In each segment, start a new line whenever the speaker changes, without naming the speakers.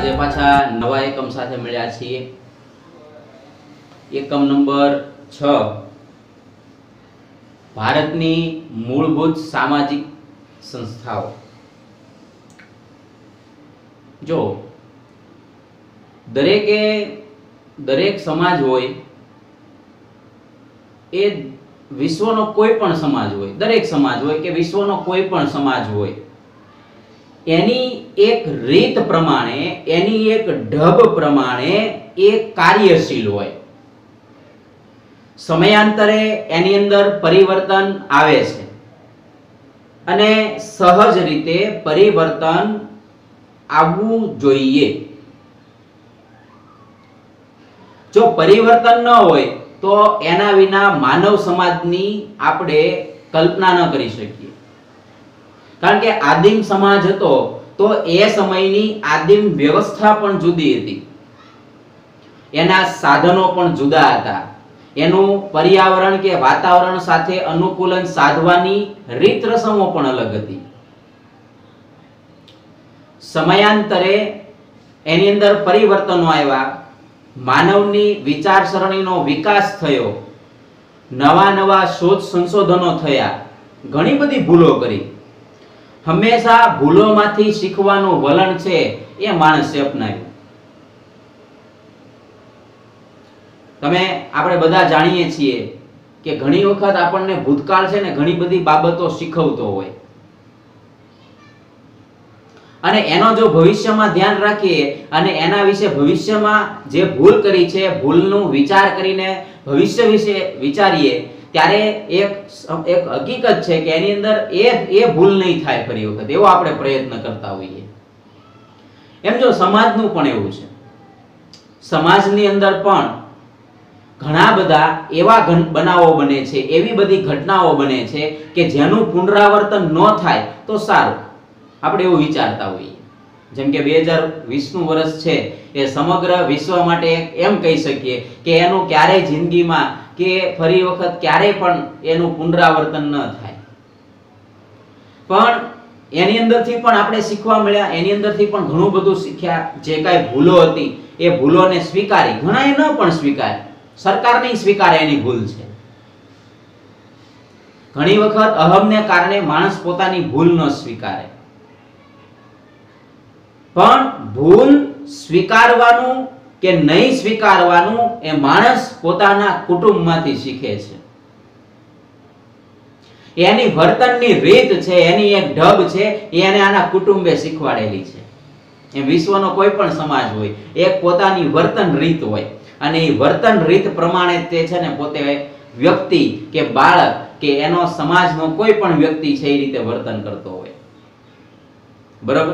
આજે પાછા નવા એકમ સાથે મળ્યા છીએ। એકમ નંબર 6 ભારતની મૂળભૂત સામાજિક સંસ્થાઓ। જો દરેક સમાજ હોય એ વિશ્વનો કોઈ પણ સમાજ હોય, દરેક સમાજ હોય કે વિશ્વનો કોઈ પણ સમાજ હોય, એની એક રીત પ્રમાણે, એની એક ઢબ પ્રમાણે એ કાર્યશીલ હોય। સમયાંતરે એની અંદર પરિવર્તન આવે છે અને સહજ રીતે પરિવર્તન આવવું જોઈએ। જો પરિવર્તન ન હોય તો એના વિના માનવ સમાજની આપણે કલ્પના ન કરી શકીએ। કારણ કે આદિમ સમાજ હતો તો એ સમયની આદિમ વ્યવસ્થા પણ જુદી હતી, એના સાધનો પણ જુદા હતા, એનું પર્યાવરણ કે વાતાવરણ સાથે અનુકૂલન સાધવાની રીત રસમો પણ અલગ હતી। સમયાંતરે એની અંદર પરિવર્તનો આવ્યા, માનવની વિચારસરણીનો વિકાસ થયો, નવા શોધ સંશોધનો થયા, ઘણી બધી ભૂલો કરી। હંમેશા ભૂલોમાંથી શીખવાનું વલણ છે એ માણસે અપનાવ્યું। આપણે બધા જાણીએ છીએ કે ઘણી વખત આપણને ભૂતકાળ છે ને ઘણી બધી બાબતો શીખવતો હોય અને એનો જો ભવિષ્યમાં ધ્યાન રાખીએ અને એના વિશે ભવિષ્યમાં જે ભૂલ કરી છે ભૂલનું વિચાર કરીને ભવિષ્ય વિશે વિચારીએ ત્યારે એક હકીકત છે કે એની અંદર એ ભૂલ નહીં થાય ફરી વખત, એવો આપણે પ્રયત્ન કરતા હોઈએ। એમ જો સમાજનું પણ એવું છે। સમાજની અંદર પણ ઘણા બધા એવા બનાવો બને છે, એવી બધી ઘટનાઓ બને છે કે જેનું પુનરાવર્તન ન થાય તો સારું, આપણે એવું વિચારતા હોઈએ। જેમ કે 2020નું વર્ષ છે એ સમગ્ર વિશ્વ માટે એમ કહી શકીએ કે એનું ક્યારેય જિંદગીમાં કે ફરી વખત ક્યારેય પણ એનું પુનરાવર્તન ન થાય। પણ એની અંદરથી પણ આપણે શીખવા મળ્યા, એની અંદરથી પણ ઘણું બધું શીખ્યા। જે કાંઈ ભૂલો હતી એ ભૂલોને સ્વીકારી, ઘણાએ ન પણ સ્વીકારી, સરકાર નહીં સ્વીકારે એની ભૂલ છે। ઘણી વખત અહમને કારણે માણસ પોતાની ભૂલ ન સ્વીકારે, પણ ભૂલ સ્વીકારવાનું કે નહીં સ્વીકારવાનું એ માણસ પોતાના કુટુંબમાંથી શીખે છે। એની વર્તનની રીત છે, એની એક ઢબ છે, એને આના કુટુંબે શીખવાડેલી છે। એ વિશ્વનો કોઈ પણ સમાજ હોય, એક પોતાની વર્તન રીત હોય અને એ વર્તન રીત પ્રમાણે તે છે ને પોતે વ્યક્તિ કે બાળક કે એનો સમાજનો કોઈ પણ વ્યક્તિ છે એ રીતે વર્તન કરતો હોય। બરાબર?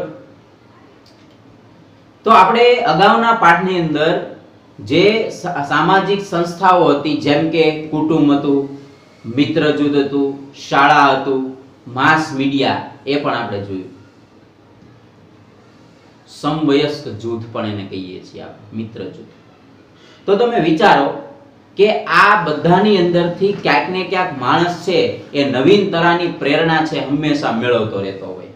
તો આપણે અગાઉના પાઠની અંદર જે સામાજિક સંસ્થાઓ હતી, જેમ કે કુટુંબ હતું, મિત્ર જૂથ હતું, શાળા હતું, માસ મીડિયા, એ પણ આપણે જોયું। સમવયસ્ક જૂથ પણ એને કહીએ છીએ આપણે, મિત્ર જૂથ। તો તમે વિચારો કે આ બધાની અંદરથી ક્યાંક ને ક્યાંક માણસ છે એ નવીનતાની પ્રેરણા છે હંમેશા મેળવતો રહેતો હોય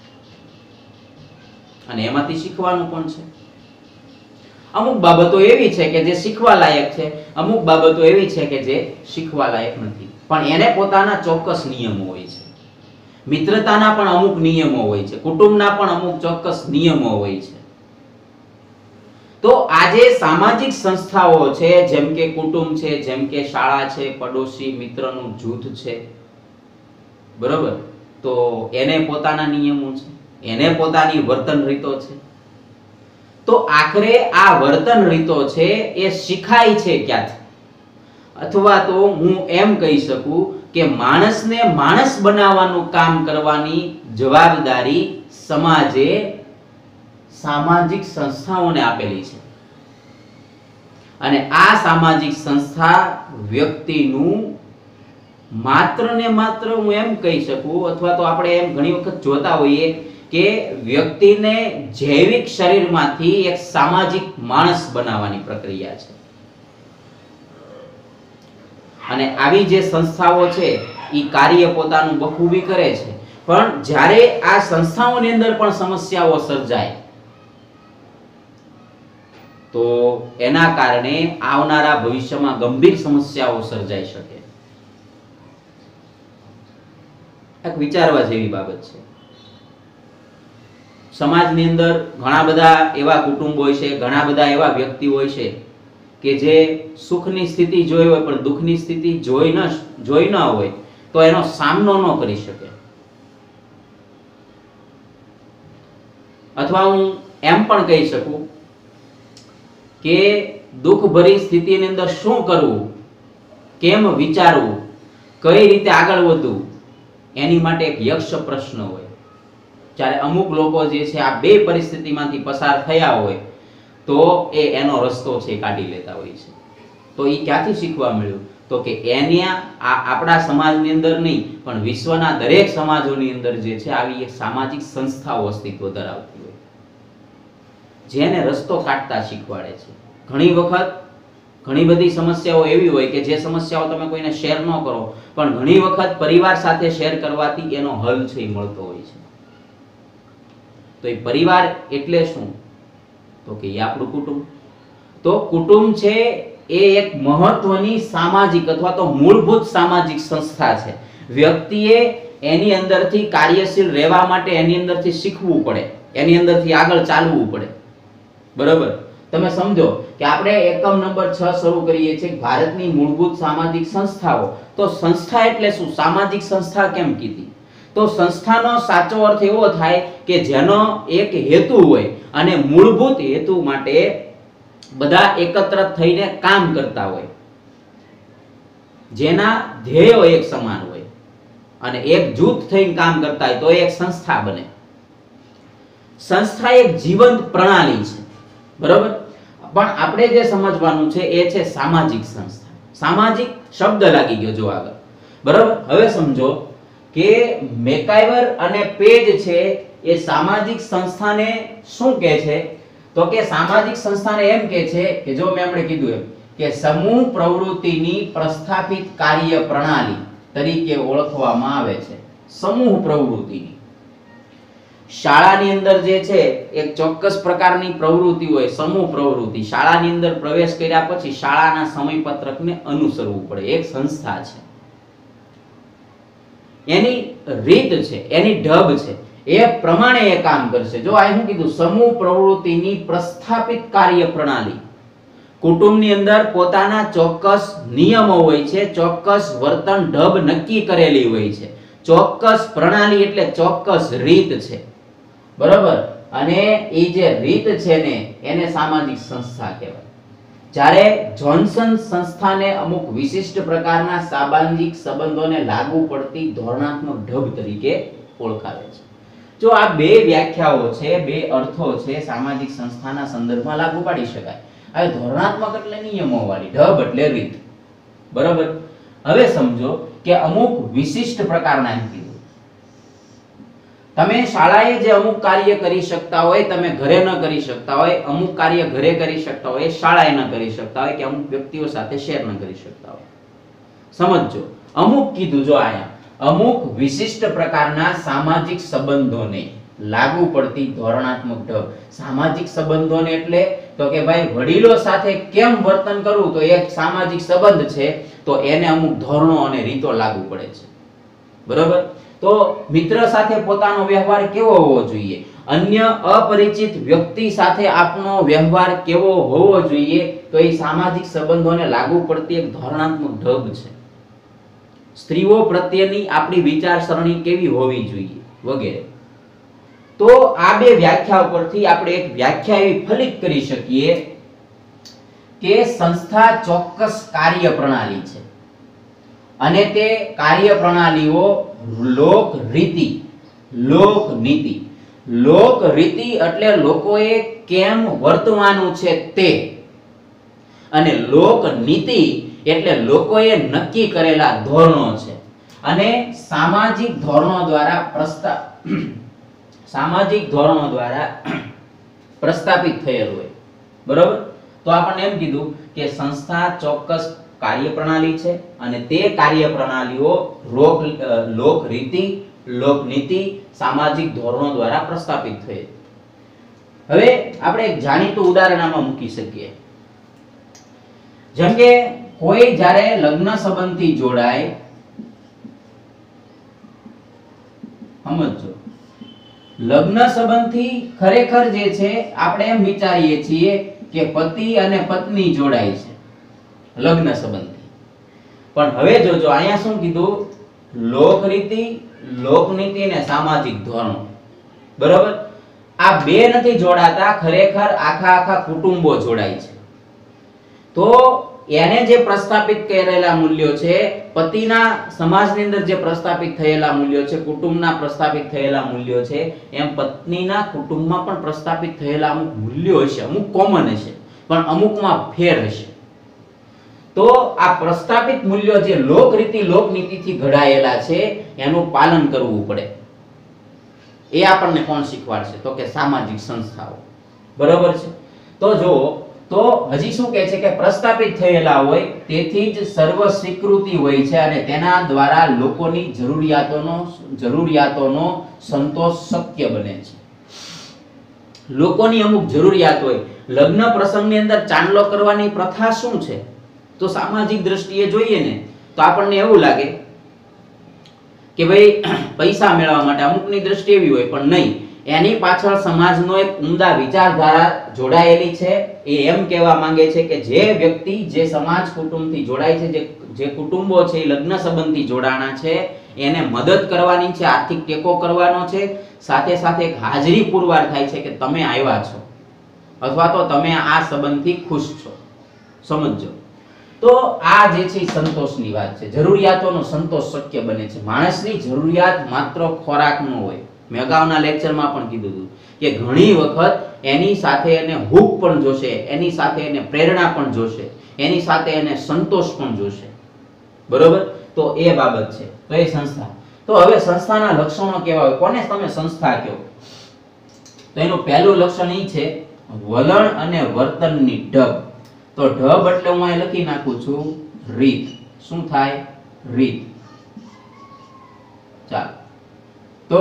અને એમાંથી શીખવાનું પણ છે। અમુક બાબતો એવી છે કે જે શીખવા લાયક છે, અમુક બાબતો એવી છે કે જે શીખવા લાયક નથી, પણ એને પોતાના ચોક્કસ નિયમો હોય છે। મિત્રતાના પણ અમુક નિયમો હોય છે, કુટુંબના પણ અમુક ચોક્કસ નિયમો હોય છે। તો આજે સામાજિક સંસ્થાઓ છે, જેમ કે કુટુંબ છે, જેમ કે શાળા છે, પડોશી મિત્રનું જૂથ છે, બરોબર, તો એને પોતાના નિયમો છે, એને પોતાની વર્તન રીતો છે। તો આખરે આ વર્તન રીતો છે એ શીખાય છે ક્યાંથી? અથવા તો હું એમ કહી શકું કે માણસને માણસ બનાવવાનું કામ કરવાની જવાબદારી સમાજે સામાજિક સંસ્થાઓને આપેલી છે અને આ સામાજિક સંસ્થા વ્યક્તિનું માત્ર ને માત્ર હું એમ કહી શકું, અથવા તો આપણે એમ ઘણી વખત જોતા હોઈએ કે વ્યક્તિને જૈવિક શરીરમાંથી એક સામાજિક માણસ બનાવવાની પ્રક્રિયા છે અને આવી જે સંસ્થાઓ છે એ કાર્ય પોતાનું બખૂબી કરે છે। પણ જ્યારે આ સંસ્થાઓની અંદર પણ સમસ્યાઓ સર્જાય તો એના કારણે આવનારા ભવિષ્યમાં ગંભીર સમસ્યાઓ સર્જાઈ શકે. એક વિચારવા જેવી બાબત છે. સમાજની અંદર ઘણા બધા એવા કુટુંબ હોય છે, ઘણા બધા એવા વ્યક્તિ હોય છે કે જે સુખની સ્થિતિ જોઈ હોય પણ દુઃખની સ્થિતિ જોઈ ન હોય તો એનો સામનો ન કરી શકે. અથવા હું એમ પણ કહી શકું કે દુઃખ ભરી સ્થિતિની અંદર શું કરવું, કેમ વિચારવું, કઈ રીતે આગળ વધવું, એની માટે એક યક્ષ પ્રશ્ન હોય. જ્યારે અમુક લોકો જે છે આ બે પરિસ્થિતિમાંથી પસાર થયા હોય તો એનો રસ્તો છે કાઢી લેતા હોય છે. તો એ ક્યાંથી શીખવા મળ્યું? તો કે એને આપણા સમાજની અંદર નહીં પણ વિશ્વના દરેક સમાજોની અંદર જે છે આવી સામાજિક સંસ્થાઓ અસ્તિત્વ ધરાવતી હોય જેને રસ્તો કાઢતા શીખવાડે છે. ઘણી વખત ઘણી બધી સમસ્યાઓ એવી હોય કે જે સમસ્યાઓ તમે કોઈને શેર ન કરો પણ ઘણી વખત પરિવાર સાથે શેર કરવાથી એનો હલ છે એ મળતો હોય છે. તો એ પરિવાર એટલે શું? તો કે એ આપણું કુટુંબ. તો કુટુંબ છે એ એક મહત્વની સામાજિક અથવા તો મૂળભૂત સામાજિક સંસ્થા છે. વ્યક્તિએ એની અંદરથી કાર્યશીલ રહેવા માટે એની અંદરથી શીખવું પડે, એની અંદરથી આગળ ચાલવું પડે. બરાબર? તમે સમજો કે આપણે એકમ નંબર 6 શરૂ કરીએ છીએ ભારતની મૂળભૂત સામાજિક સંસ્થાઓ. તો સંસ્થા એટલે શું? સામાજિક સંસ્થા કેમ કીધી? તો સંસ્થાનો સાચો અર્થ એવો થાય કે જેનો એક હેતુ હોય અને મૂળભૂત હેતુ માટે બધા એકત્ર થઈને કામ કરતા હોય, જેના ધ્યેયો એક સમાન હોય અને એક જૂથ થઈને કામ કરતા હોય તો એક સંસ્થા બને. સંસ્થા એક જીવંત પ્રણાલી છે. બરાબર? પણ આપણે જે સમજવાનું છે એ છે સામાજિક સંસ્થા. સામાજિક શબ્દ લાગી ગયો જો આગળ. બરાબર? હવે સમજો કે મેકાઈવર અને પેજ છે એ સામાજિક સંસ્થાને શું કહે છે? તો કે સામાજિક સંસ્થાને એમ કહે છે કે જો મેં હમણાં કીધું એમ કે સમૂહ પ્રવૃત્તિની પ્રસ્થાપિત કાર્ય પ્રણાલી તરીકે ઓળખવામાં આવે છે. સમૂહ પ્રવૃત્તિની શાળાની અંદર જે છે એક ચોક્કસ પ્રકારની પ્રવૃત્તિ હોય, સમૂહ પ્રવૃત્તિ. શાળાની અંદર પ્રવેશ કર્યા પછી શાળાના સમયપત્રકને અનુસરવું પડે. એક સંસ્થા છે, એની રીત છે, એની ઢબ છે, એ પ્રમાણે એ કામ કરશે. જો આ શું કીધું? સમૂહ પ્રવૃત્તિની પ્રસ્થાપિત કાર્ય પ્રણાલી. કુટુંબની અંદર પોતાના ચોક્કસ નિયમો હોય છે, ચોક્કસ વર્તન ઢબ નક્કી કરેલી હોય છે, ચોક્કસ પ્રણાલી એટલે ચોક્કસ રીત છે. બરાબર? અને એ જે રીત છે ને એને સામાજિક સંસ્થા કહેવાય. જ્યારે જોન્સન સંસ્થાને અમુક વિશિષ્ટ પ્રકારના સામાજિક સંબંધોને લાગુ પડતી ધોરણાત્મક ઢબ તરીકે ઓળખાવે છે. જો આ બે વ્યાખ્યાઓ છે, બે અર્થો છે, સામાજિક સંસ્થાના સંદર્ભમાં લાગુ પાડી શકાય. હવે ધોરણાત્મક એટલે નિયમોવાળી, ઢબ એટલે રીત. બરાબર? હવે સમજો કે અમુક વિશિષ્ટ પ્રકારના એમ કીધું તમે શાળાએ જે અમુક કાર્ય કરી શકતા હોય તમે ઘરે ન કરી શકતા હોય, અમુક કાર્ય ઘરે કરી શકતા હોય શાળાએ ન કરી શકતા હોય, કે અમુક વ્યક્તિઓ સાથે શેર ન કરી શકતા હોય. સમજો અમુક કીધું જો આયા અમુક વિશિષ્ટ પ્રકારના સામાજિક સંબંધોને લાગુ પડતી ધોરણાત્મક ઢબ. સામાજિક સંબંધોને એટલે તો કે ભાઈ વડીલો સાથે કેમ વર્તન કરવું, તો એક સામાજિક સંબંધ છે તો એને અમુક ધોરણો અને રીતો લાગુ પડે છે. બરાબર? તો મિત્ર સાથે પોતાનો વ્યવહાર કેવો હોવો જોઈએ, અન્ય અપરિચિત વ્યક્તિ સાથે આપણો વ્યવહાર કેવો હોવો જોઈએ, તો એ સામાજિક સંબંધોને લાગુ પડતી એક ધોરણાત્મક ઢબ છે. સ્ત્રીઓ પ્રત્યેની આપણી વિચારસરણી કેવી હોવી જોઈએ વગેરે. તો આ બે વ્યાખ્યા પરથી આપણે એક વ્યાખ્યા એવી ફલિત કરી શકીએ કે સંસ્થા ચોક્કસ કાર્ય પ્રણાલી છે અને તે કાર્ય પ્રણાલીઓ લોકરીતિ, લોકનીતિ. લોકરીતિ એટલે લોકોએ કેમ વર્તવાનું છે તે, અને લોકનીતિ એટલે લોકોએ નક્કી કરેલા ધોરણો છે. અને સામાજિક ધોરણો દ્વારા પ્રસ્થાપિત થયેલ હોય. બરાબર? તો આપણને એમ કીધું કે સંસ્થા ચોક્કસ કાર્યપ્રણાલી છે અને તે કાર્યપ્રણાલીઓ લોકરીતિ, લોકનીતિ, સામાજિક ધોરણો દ્વારા પ્રસ્થાપિત થઈ. હવે આપણે એક જાણીતું ઉદાહરણ આમાં મૂકી શકીએ, જેમ કે કોઈ જ્યારે લગ્ન સંબંધથી જોડાય, સમજો લગ્ન સંબંધથી ખરેખર જે છે આપણે એમ વિચારીએ છીએ કે પતિ અને પત્ની જોડાય છે લગ્ન સંબંધથી, પણ હવે જોજો અહીંયા શું કીધું, લોકરીતિ, લોકનીતિ અને સામાજિક ધોરણો, બરોબર, આ બે નથી જોડાતા, ખરેખર આખા કુટુંબો જોડાય છે. તો એને જે પ્રસ્થાપિત કરેલા મૂલ્યો છે, પતિના સમાજની અંદર જે પ્રસ્થાપિત થયેલા મૂલ્યો છે, કુટુંબના પ્રસ્થાપિત થયેલા મૂલ્યો છે, એમ પત્નીના કુટુંબમાં પણ પ્રસ્થાપિત થયેલા અમુક મૂલ્યો હશે, અમુક કોમન હશે, પણ અમુકમાં ફેર હશે. તો આ પ્રસ્થાપિત મૂલ્યો જે લોકરીતિ લોકનીતિથી ઘડાયેલા છે એનું પાલન કરવું પડે. એ આપણને કોણ શીખવાડશે? તો કે સામાજિક સંસ્થાઓ, બરોબર છે. તો જો તો હજી શું કહે છે કે પ્રસ્થાપિત થયેલા હોય તેથી જ સર્વ સ્વીકૃતિ હોય છે અને તેના દ્વારા લોકોની જરૂરિયાતોનો સંતોષ શક્ય બને છે. લોકોની અમુક જરૂરિયાત હોય, લગ્ન પ્રસંગની અંદર ચાંદલો કરવાની પ્રથા શું છે? તો સામાજિક દ્રષ્ટિએ જોઈએ ને તો આપણને એવું લાગે કે ભાઈ પૈસા મેળવવા માટે, અમુકની દ્રષ્ટિ એવી હોય, પણ નહીં, એની પાછળ સમાજનો એક ઉમદા વિચારધારા જોડાયેલી છે. એ એમ કહેવા માંગે છે કે જે વ્યક્તિ જે સમાજ કુટુંબથી જોડાય છે, જે કુટુંબો છે એ લગ્ન સંબંધી જોડાણા છે, એને મદદ કરવાની છે, આર્થિક ટેકો કરવાનો છે, સાથે સાથે એક હાજરી પુરવાર થાય છે કે તમે આવ્યા છો અથવા તો તમે આ સંબંધથી ખુશ છો. સમજો તો આ જે છે સંતોષની વાત છે, જરૂરિયાતોનો સંતોષ શક્ય બને છે. માણસની જરૂરિયાત માત્ર ખોરાક ન હોય. મેં અગાઉના લેક્ચરમાં પણ કીધું હતું કે ઘણી વખત એની સાથે એને હૂક પણ જોશે, એની સાથે એને પ્રેરણા પણ જોશે, એની સાથે એને સંતોષ પણ જોશે, બરોબર. તો એ બાબત છે. તો એ સંસ્થા, તો હવે સંસ્થાના લક્ષણો કેવા હોય? કોને તમે સંસ્થા કહો? તો એનું પહેલું લક્ષણ એ છે વલણ અને વર્તનની ઢબ. તો ઢબ એટલે હું અહીં લખી નાખું છું રીત. શું થાય? રીત. ચાલો તો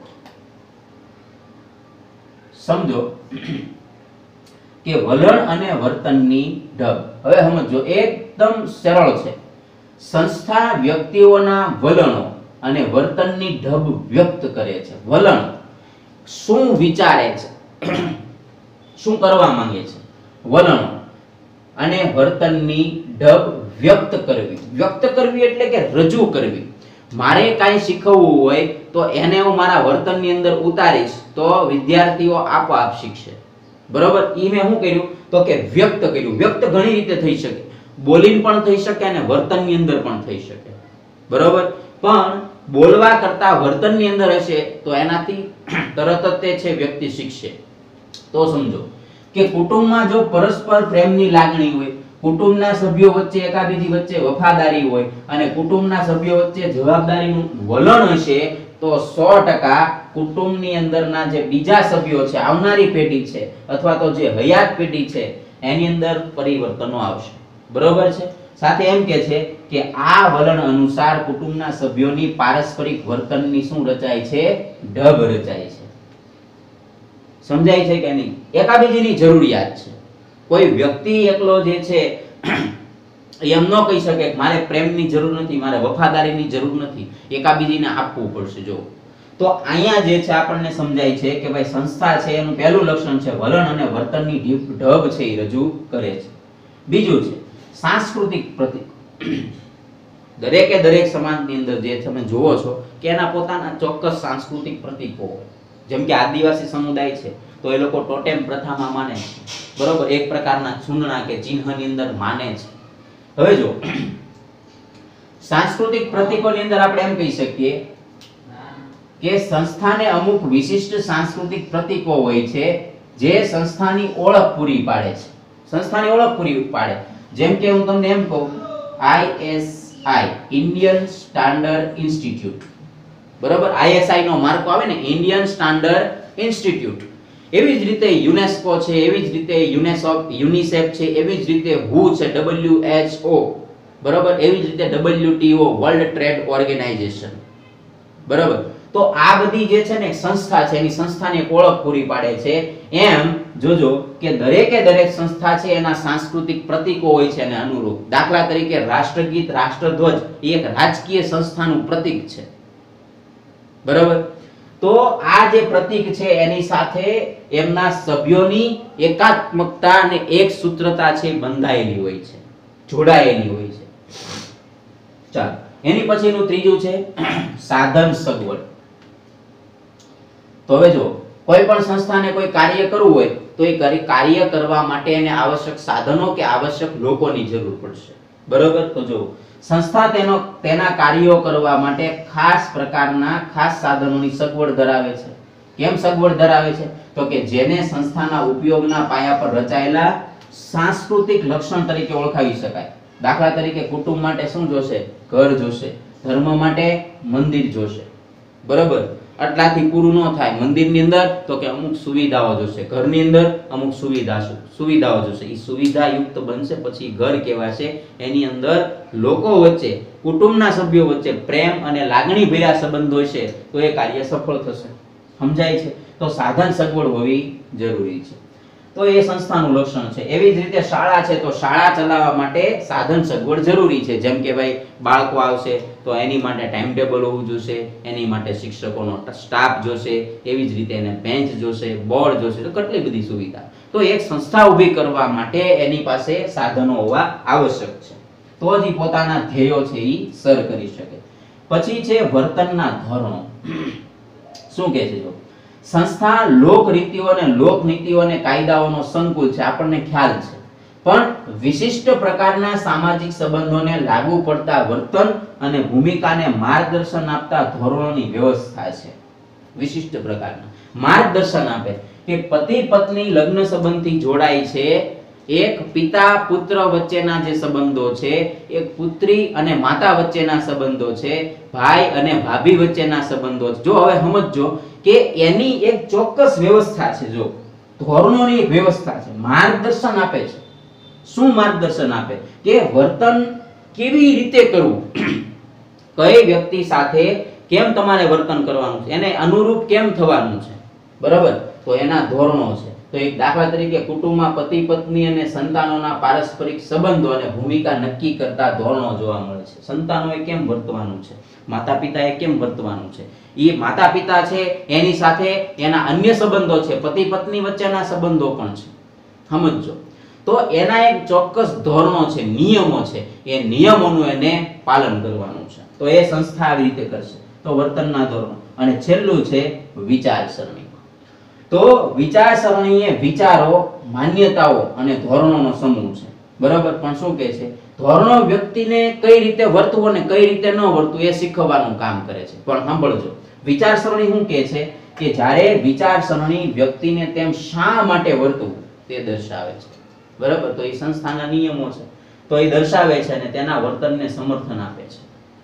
સમજો કે વલણ અને વર્તનની ઢબ. હવે સમજો, એકદમ સરળ છે. સંસ્થા વ્યક્તિઓના વલણો અને વર્તનની ઢબ વ્યક્ત કરે છે. વલણ શું વિચારે છે, શું કરવા માંગે છે, વલણો, અને વર્તનની ઢબ વ્યક્ત કરવી. વ્યક્ત કરવી એટલે કે રજૂ કરવી. મારે કાંઈ શીખવવું હોય તો એને હું મારા વર્તનની અંદર ઉતારીશ તો વિદ્યાર્થીઓ આપોઆપ શીખશે, બરોબર. ઈ મેં શું કર્યું? તો કે વ્યક્ત કર્યું. વ્યક્ત ઘણી રીતે થઈ શકે, બોલીને પણ થઈ શકે અને વર્તનની અંદર પણ થઈ શકે, બરોબર. પણ બોલવા કરતા વર્તનની અંદર હશે તો એનાથી તરત જ તે છે વ્યક્તિ શીખશે. તો સમજો કે કુટુંબમાં જો પરસ્પર પ્રેમની લાગણી હોય, કુટુંબના સભ્યો વચ્ચે એકાબીજી વચ્ચે વફાદારી હોય અને કુટુંબના સભ્યો વચ્ચે જવાબદારીનું વલણ હશે તો 100% કુટુંબની અંદરના જે બીજા સભ્યો છે, આવનારી પેઢી છે અથવા તો જે હયાત પેઢી છે એની અંદર પરિવર્તનો આવશે, બરોબર છે. સાથે એમ કે છે કે આ વલણ અનુસાર કુટુંબના સભ્યોની પારસ્પરિક વર્તનની શું રચાય છે? ઢબ રચાય છે. સમજાય છે કે નહીં? એકાબીજીની જરૂરિયાત છે. કોઈ વ્યક્તિ એકલો જે છે એમ ન કહી શકે કે મારે પ્રેમની જરૂર નથી, મારે વફાદારીની જરૂર નથી, એકાબીજીને આપવું પડશે. જો તો અહીંયા જે છે આપણને સમજાય છે કે ભાઈ સંસ્થા છે એનું પહેલું લક્ષણ છે વલણ અને વર્તનની ઢબ છે એ રજૂ કરે છે. બીજું છે સાંસ્કૃતિક પ્રતીક. દરેક સમાજની અંદર જે તમે જોવો છો કે એના પોતાના ચોક્કસ સાંસ્કૃતિક પ્રતીકો હોય. જેમ કે આદિવાસી સમુદાય છે તો એ લોકો ટોટેમ પ્રથામાં માને છે, બરોબર. એક પ્રકારના ચૂંદણા કે ચિહ્નની અંદર માને છે. હવે જો સાંસ્કૃતિક પ્રતીકોની અંદર આપણે એમ કહી શકીએ કે સંસ્થાને અમુક વિશિષ્ટ સાંસ્કૃતિક પ્રતીકો હોય છે જે સંસ્થાની ઓળખ પૂરી પાડે છે. સંસ્થાની ઓળખ પૂરી પાડે. જેમ કે હું તમને એમ કહું ISI, ઇન્ડિયન સ્ટાન્ડર્ડ ઇન્સ્ટિટ્યૂટ, બરોબર. ISI નો માર્કો આવે ને, ઇન્ડિયન સ્ટાન્ડર્ડ ઇન્સ્ટિટ્યૂટ. એવી જ રીતે યુનેસ્કો છે, એવી જ રીતે યુનિસેફ છે, એવી જ રીતે WHO છે, WHO, બરોબર. એવી જ રીતે WTO, વર્લ્ડ ટ્રેડ ઓર્ગેનાઇઝેશન, બરોબર. તો આ બધી જે છે ને સંસ્થા છે એની સંસ્થાની એક ઓળખ પૂરી પાડે છે. એમ જોજો કે દરેકે દરેક સંસ્થા છે એના સાંસ્કૃતિક પ્રતીકો હોય છે અને અનુરૂપ. દાખલા તરીકે રાષ્ટ્રગીત, રાષ્ટ્રધ્વજ એ એક રાજકીય સંસ્થાનું પ્રતીક છે. બરાબર? તો આ જે પ્રતીક છે એની સાથે એમના સભ્યોની એકાત્મકતા અને એક સૂત્રતા છે બંધાયેલી હોય છે, જોડાયેલી હોય છે. ચાલો, એની પછીનું ત્રીજું છે સાધન સગવડ. તો હવે જો કોઈ પણ સંસ્થાને કોઈ કાર્ય કરવું હોય તો એ કાર્ય કરવા માટે એને આવશ્યક સાધનો કે આવશ્યક લોકોની જરૂર પડશે. બરોબર? તો જો સંસ્થા તેના કાર્યો કરવા માટે ખાસ પ્રકારના ખાસ સાધનોની સગવડ ધરાવે છે. કેમ સગવડ ધરાવે છે? તો કે જેને સંસ્થાના ઉપયોગના પાયા પર રચાયેલા સાંસ્કૃતિક લક્ષણ તરીકે ઓળખાવી શકાય. દાખલા તરીકે કુટુંબ માટે શું જોશે? ઘર જોશે. ધર્મ માટે મંદિર જોશે. બરોબર? આટલાથી પૂરું ન થાય. મંદિરની અંદર તો કે અમુક સુવિધાઓ જોશે, ઘરની અંદર અમુક સુવિધાઓ જોશે. એ સુવિધા યુક્ત બનશે પછી ઘર કહેવાશે. એની અંદર લોકો વચ્ચે, કુટુંબના સભ્યો વચ્ચે પ્રેમ અને લાગણી ભર્યા સંબંધો છે તો એ કાર્ય સફળ થશે. સમજાય છે? તો સાધન સગવડ હોવી જરૂરી છે. તો એ સંસ્થાનું લક્ષણ છે. એવી જ રીતે શાળા છે તો શાળા ચલાવવા માટે સાધન સગવડ જરૂરી છે. જેમ કે ભાઈ બાળકો આવશે તો એની માટે ટાઈમ ટેબલ હોવું જોશે, એની માટે શિક્ષકોનો સ્ટાફ જોશે, એવી જ રીતે એને બેન્ચ જોશે, બોર્ડ જોશે, તો કેટલી બધી સુવિધા. તો એક સંસ્થા ઊભી કરવા માટે એની પાસે સાધનો હોવા આવશ્યક છે. તો જ પોતાના ધ્યેયો છે એ સર કરી શકે. પછી છે વર્તનના ધોરણો. શું કહે છે? જો સંસ્થા લોકરીતિઓ અને લોકનીતિઓ અને કાયદાઓનો સંકુલ છે, આપણને ખ્યાલ છે. પણ વિશિષ્ટ પ્રકારના સામાજિક સંબંધોને લાગુ પડતા વર્તન અને ભૂમિકાને માર્ગદર્શન આપતા ધોરણોની વ્યવસ્થા છે. વિશિષ્ટ પ્રકારના માર્ગદર્શન આપે કે પતિ પત્ની લગ્ન સંબંધથી જોડાય છે. એક પિતા પુત્ર વચ્ચેના જે સંબંધો છે, એક પુત્રી અને માતા વચ્ચેના સંબંધો છે, ભાઈ અને ભાભી વચ્ચેના સંબંધો છે. જો હવે સમજજો કે એની એક ચોક્કસ વ્યવસ્થા છે. જો ધોરણોની એક વ્યવસ્થા છે, માર્ગદર્શન આપે છે. શું માર્ગદર્શન આપે? કે વર્તન કેવી રીતે કરવું, કઈ વ્યક્તિ સાથે કેમ તમારે વર્તન કરવાનું છે, એને અનુરૂપ કેમ થવાનું છે. બરાબર? તો એના ધોરણો છે. તો એક દાખલા તરીકે કુટુંબમાં પતિ પત્ની અને સંતાનોના પારસ્પરિક સંબંધો અને ભૂમિકા નક્કી કરતા ધોરણો જોવા મળે છે. સંતાનોએ કેમ વર્તવાનું છે, માતા પિતાએ કેમ વર્તવાનું છે. એ માતા પિતા છે એની સાથે એના અન્ય સંબંધો છે, પતિ પત્ની વચ્ચેના સંબંધો પણ છે. સમજો? તો એના એક ચોક્કસ ધોરણો છે, નિયમો છે. એ નિયમોનું એને પાલન કરવાનું છે. તો એ સંસ્થા આવી રીતે કરશે. તો વર્તનના ધોરણો. અને છેલ્લું છે વિચારસરણી. તો વિચારસરણી એ વિચારો, માન્યતાઓ અને ધોરણોનો સમૂહ છે. બરાબર? પણ શું કહે છે? ધોરણો વ્યક્તિને કઈ રીતે વર્તવું અને કઈ રીતે ન વર્તવું એ શીખવવાનું કામ કરે છે. પણ સાંભળજો, વિચારસરણી શું કહે છે? કે જ્યારે વિચારસરણી વ્યક્તિને તેમ શા માટે વર્તવું તે દર્શાવે છે. બરાબર? તો એ સંસ્થાના નિયમો છે તો એ દર્શાવે છે અને તેના વર્તનને સમર્થન આપે છે.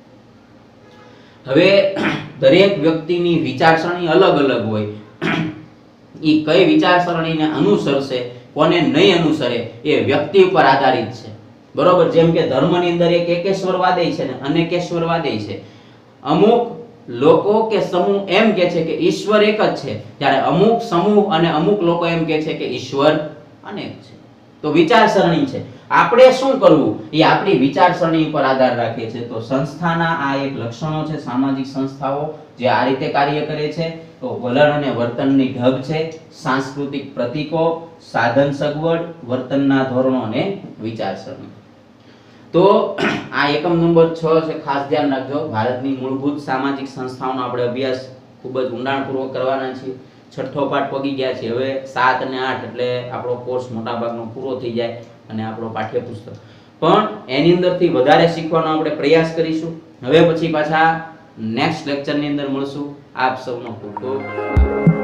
હવે દરેક વ્યક્તિની વિચારસરણી અલગ અલગ હોય. એ કઈ વિચારસરણીને અનુસરશે, કોને નહીં અનુસરે, એ વ્યક્તિ ઉપર આધારિત છે. બરોબર? જેમ કે ધર્મની અંદર એક એકેશ્વરવાદી છે ને અનેકેશ્વરવાદી છે. અમુક લોકો કે સમૂહ એમ કે છે કે ઈશ્વર એક જ છે, ત્યારે અમુક સમૂહ અને અમુક લોકો એમ કે છે કે ઈશ્વર અનેક છે. તો વિચારસરણી છે. આપણે શું કરવું એ આપણી વિચારસરણી પર આધાર રાખે છે. તો સંસ્થાના આ એક લક્ષણો છે. સામાજિક સંસ્થાઓ જે આ રીતે કાર્ય કરે છે. તો વલણ અને વર્તનની ઢબ છે, સાંસ્કૃતિક પ્રતીકો, સાધન સગવડ, વર્તનના ધોરણો અને વિચારસરણી. તો આ એકમ નંબર 6 છે. ખાસ ધ્યાન રાખજો. ભારતની મૂળભૂત સામાજિક સંસ્થાઓનો આપણે અભ્યાસ ખૂબ જ ઊંડાણપૂર્વક કરવાના છીએ. છઠ્ઠો પાઠ પગી ગયા છે. હવે 7 અને 8 એટલે આપણો કોર્સ મોટા ભાગનો પૂરો થઈ જાય અને આપણો પાઠ્યપુસ્તક પણ એની અંદરથી વધારે શીખવાનો આપણે પ્રયાસ કરીશું. હવે પછી પાછા નેક્સ્ટ લેક્ચરની અંદર મળશું. આપ સૌનો ખૂબ ખૂબ આભાર.